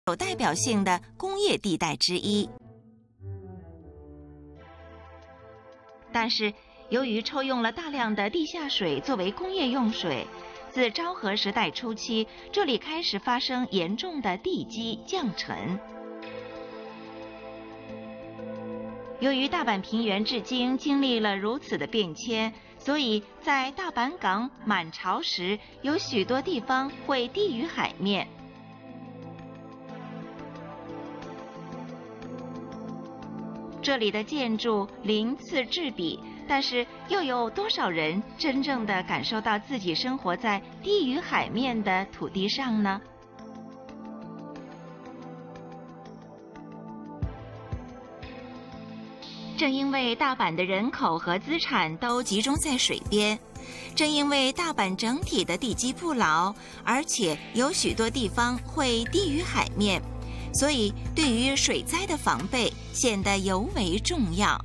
有代表性的工业地带之一。但是，由于抽用了大量的地下水作为工业用水，自昭和时代初期，这里开始发生严重的地基降沉。由于大阪平原至今经历了如此的变迁，所以在大阪港满潮时，有许多地方会低于海面。这里的建筑鳞次栉比，但是又有多少人真正的感受到自己生活在低于海面的土地上呢？正因为大阪的人口和资产都集中在水边，正因为大阪整体的地基不牢，而且有许多地方会低于海面，所以对于水灾的防备显得尤为重要。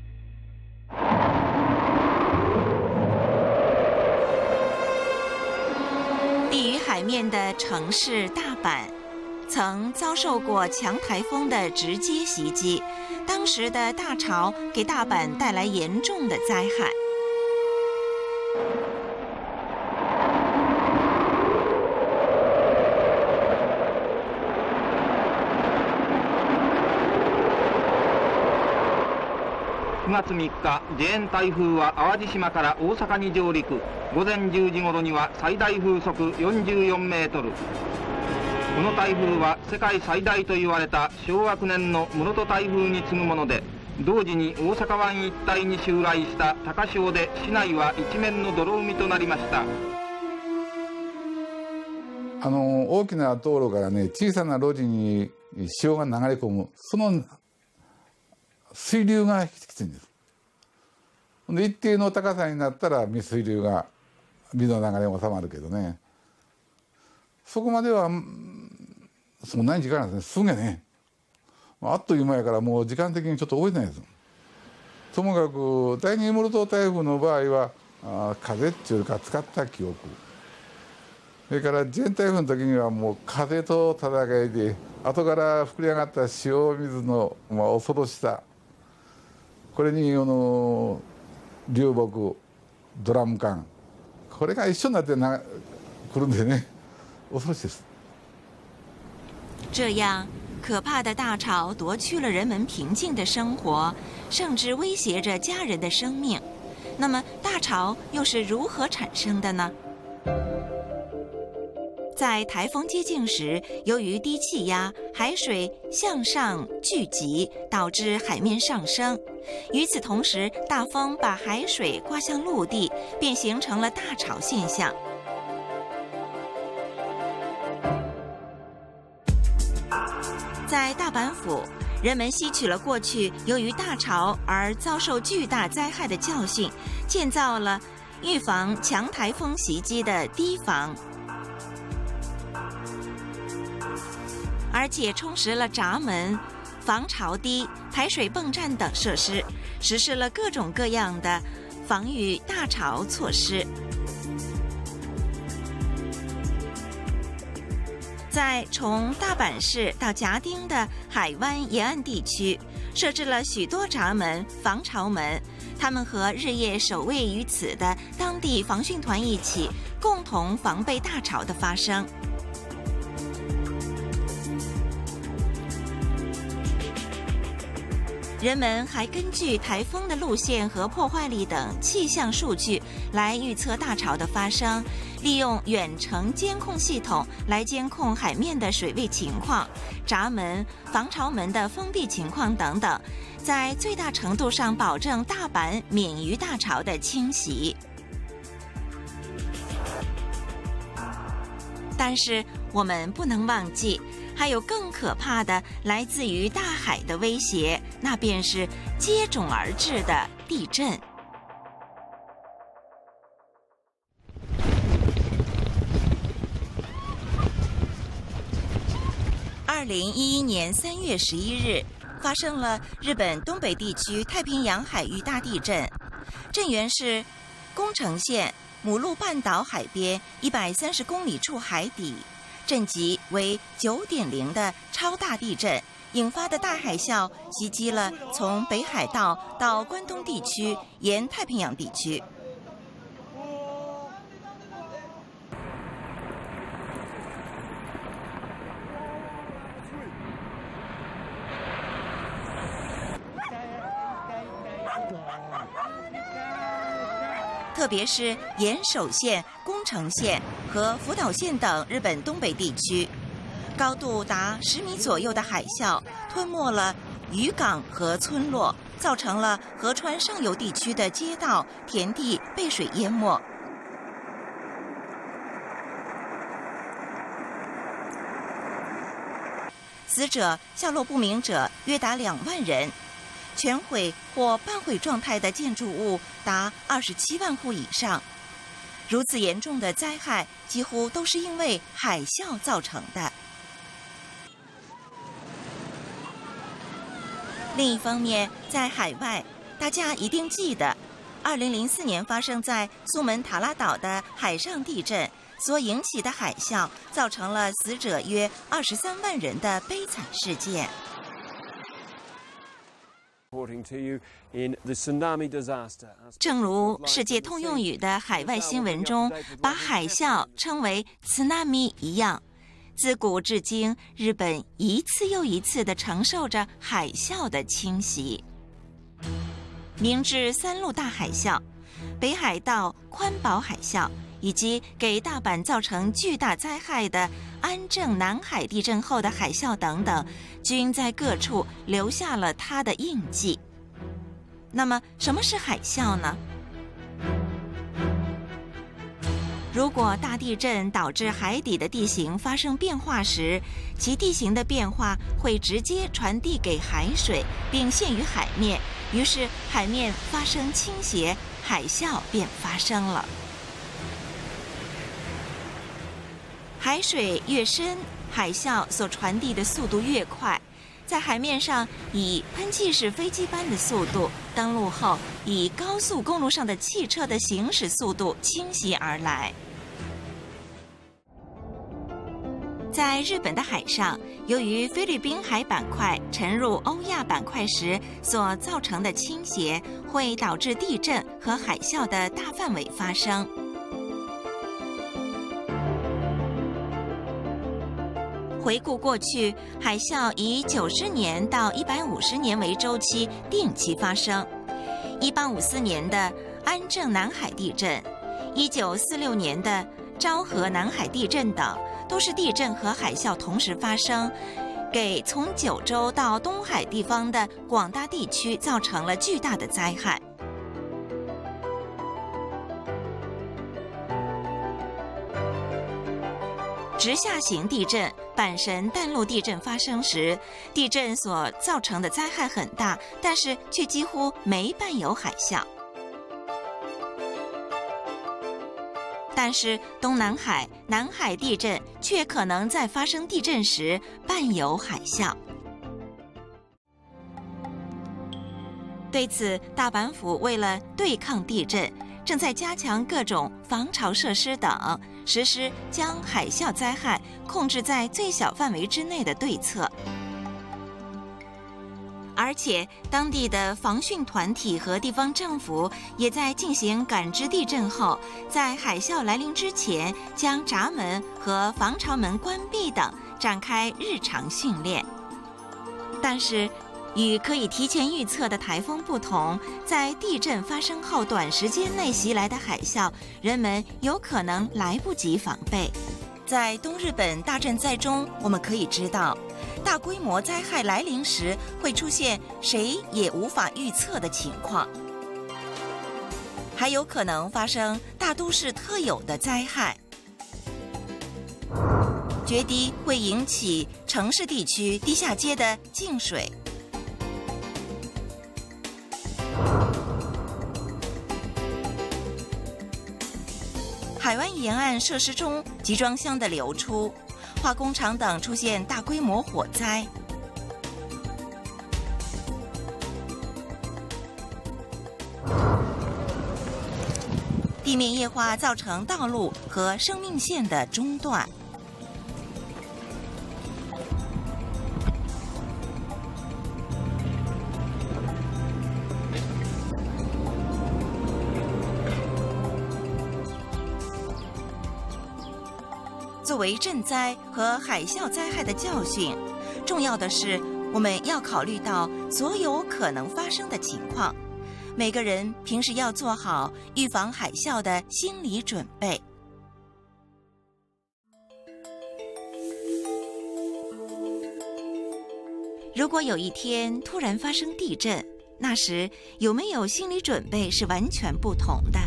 低于海面的城市大阪，曾遭受过强台风的直接袭击，当时的大潮给大阪带来严重的灾害。 9月3日、ジェーン台風は淡路島から大阪に上陸。午前10時頃には最大風速44メートル。この台風は世界最大と言われた昭和9年の室戸台風に次ぐもので、同時に大阪湾一帯に襲来した高潮で市内は一面の泥海となりました。 大きな道路からね、小さな路地に潮が流れ込む、その水流がきついんです。で一定の高さになったら水流が水の流れが収まるけどね、そこまではそんなに時間なんですね。すぐね、あっという間やからもう時間的にちょっと覚えてないです。ともかく第二室戸台風の場合は風っていうよりか使った記憶、それからジェーン台風の時にはもう風と戦いで、後から膨れ上がった潮水の恐ろしさ、これに流木、ドラム缶、これが一緒になって来るんでね、恐ろしいです。 这样可怕的大潮夺去了人们平静的生活，甚至威胁着家人的生命。那么大潮又是如何产生的呢？在台风接近时，由于低气压，海水向上聚集，导致海面上升。与此同时，大风把海水刮向陆地，便形成了大潮现象。在大阪府，人们吸取了过去由于大潮而遭受巨大灾害的教训，建造了预防强台风袭击的堤防，而且充实了闸门、防潮堤、排水泵站等设施，实施了各种各样的防御大潮措施。在从大阪市到夹町的海湾沿岸地区，设置了许多闸门、防潮门，他们和日夜守卫于此的当地防汛团一起，共同防备大潮的发生。人们还根据台风的路线和破坏力等气象数据来预测大潮的发生，利用远程监控系统来监控海面的水位情况、闸门、防潮门的封闭情况等等，在最大程度上保证大阪免于大潮的侵袭。但是我们不能忘记，还有更可怕的来自于大海的威胁，那便是接踵而至的地震。2011年3月11日，发生了日本东北地区太平洋海域大地震，震源是宫城县母鹿半岛海边130公里处海底。 震级为9.0的超大地震引发的大海啸袭击了从北海道到关东地区沿太平洋地区。特别是岩手县、宫城县和福岛县等日本东北地区，高度达10米左右的海啸吞没了渔港和村落，造成了河川上游地区的街道、田地被水淹没。死者下落不明者约达2万人。全毁或半毁状态的建筑物达27万户以上。如此严重的灾害，几乎都是因为海啸造成的。另一方面，在海外，大家一定记得，2004年发生在苏门答腊岛的海上地震所引起的海啸，造成了死者约23万人的悲惨事件。正如世界通用语的海外新闻中把海啸称为 tsunami 一样，自古至今，日本一次又一次地承受着海啸的侵袭。明治3路大海啸、北海道宽宝海啸，以及给大阪造成巨大灾害的安政南海地震后的海啸等等，均在各处留下了它的印记。那么，什么是海啸呢？如果大地震导致海底的地形发生变化时，其地形的变化会直接传递给海水，并陷于海面，于是海面发生倾斜，海啸便发生了。海水越深，海啸所传递的速度越快，在海面上以喷气式飞机般的速度登陆后，以高速公路上的汽车的行驶速度倾袭而来。在日本的海上，由于菲律宾海板块沉入欧亚板块时所造成的倾斜，会导致地震和海啸的大范围发生。回顾过去，海啸以90年到150年为周期定期发生。1854年的安政南海地震、1946年的昭和南海地震等，都是地震和海啸同时发生，给从九州到东海地方的广大地区造成了巨大的灾害。直下型地震、阪神淡路地震发生时，地震所造成的灾害很大，但是却几乎没伴有海啸。但是东南海、南海地震却可能在发生地震时伴有海啸。对此，大阪府为了对抗地震，正在加强各种防潮设施等，实施将海啸灾害控制在最小范围之内的对策。而且，当地的防汛团体和地方政府也在进行感知地震后，在海啸来临之前，将闸门和防潮门关闭等，展开日常训练。但是，与可以提前预测的台风不同，在地震发生后短时间内袭来的海啸，人们有可能来不及防备。在东日本大震灾中，我们可以知道，大规模灾害来临时会出现谁也无法预测的情况，还有可能发生大都市特有的灾害。决堤会引起城市地区地下街的进水。海湾沿岸设施中集装箱的流出，化工厂等出现大规模火灾。地面液化造成道路和生命线的中断。 作为震灾和海啸灾害的教训，重要的是我们要考虑到所有可能发生的情况。每个人平时要做好预防海啸的心理准备。如果有一天突然发生地震，那时有没有心理准备是完全不同的。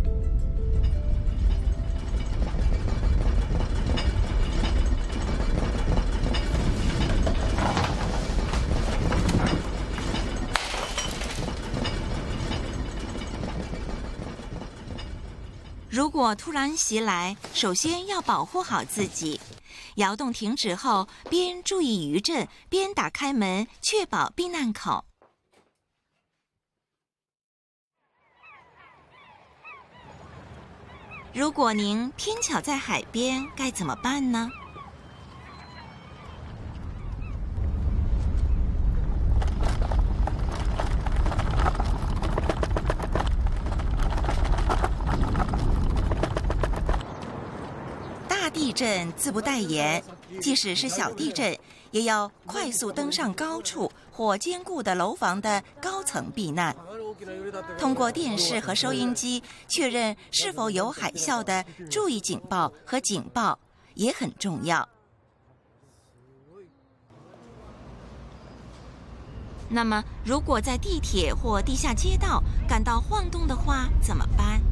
如果突然袭来，首先要保护好自己。摇动停止后，边注意余震，边打开门，确保避难口。如果您偏巧在海边，该怎么办呢？地震自不待言，即使是小地震，也要快速登上高处或坚固的楼房的高层避难。通过电视和收音机确认是否有海啸的注意警报和警报也很重要。那么，如果在地铁或地下街道感到晃动的话，怎么办？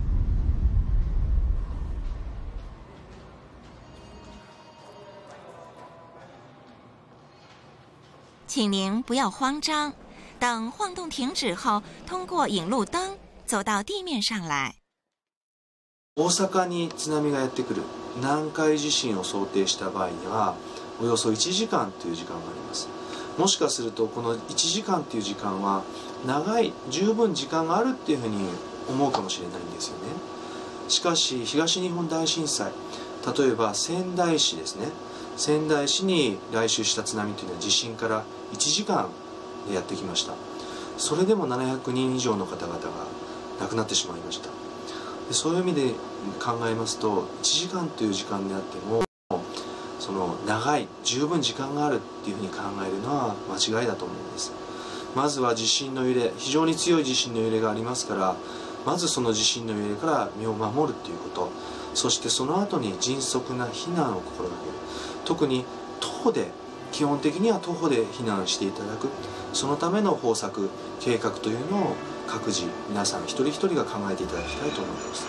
请您不要慌张，等晃动停止后，通过引路灯走到地面上来。 大阪に津波がやってくる南海地震を想定した場合には、およそ1時間という時間があります。もしかするとこの1時間という時間は長い、十分時間があるっていうふうに思うかもしれないんですよね。しかし東日本大震災、例えば仙台市ですね。仙台市に来襲した津波というのは地震から1時間でやってきました。それでも700人以上の方々が亡くなってしまいました。そういう意味で考えますと、1時間という時間であってもその長い、十分時間があるっていうふうに考えるのは間違いだと思うんです。まずは地震の揺れ、非常に強い地震の揺れがありますから、まずその地震の揺れから身を守るということ、そしてその後に迅速な避難を心がける。特に徒歩で、基本的には徒歩で避難していただく、そのための方策、計画というのを各自皆さん一人一人が考えていただきたいと思います。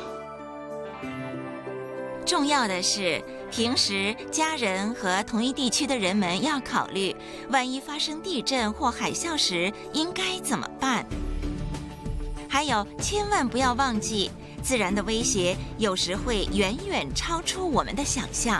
重要的是，平时家人和同一地区的人们要考虑，万一发生地震或海啸时应该怎么办。还有，千万不要忘记，自然的威胁有时会远远超出我们的想象。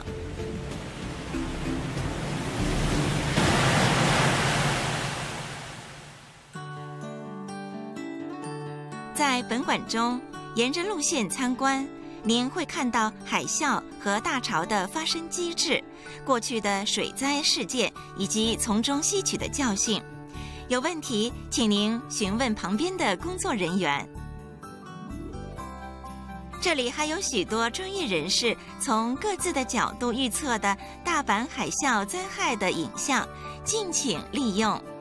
在本馆中，沿着路线参观，您会看到海啸和大潮的发生机制、过去的水灾事件以及从中吸取的教训。有问题，请您询问旁边的工作人员。这里还有许多专业人士从各自的角度预测的大阪海啸灾害的影像，敬请利用。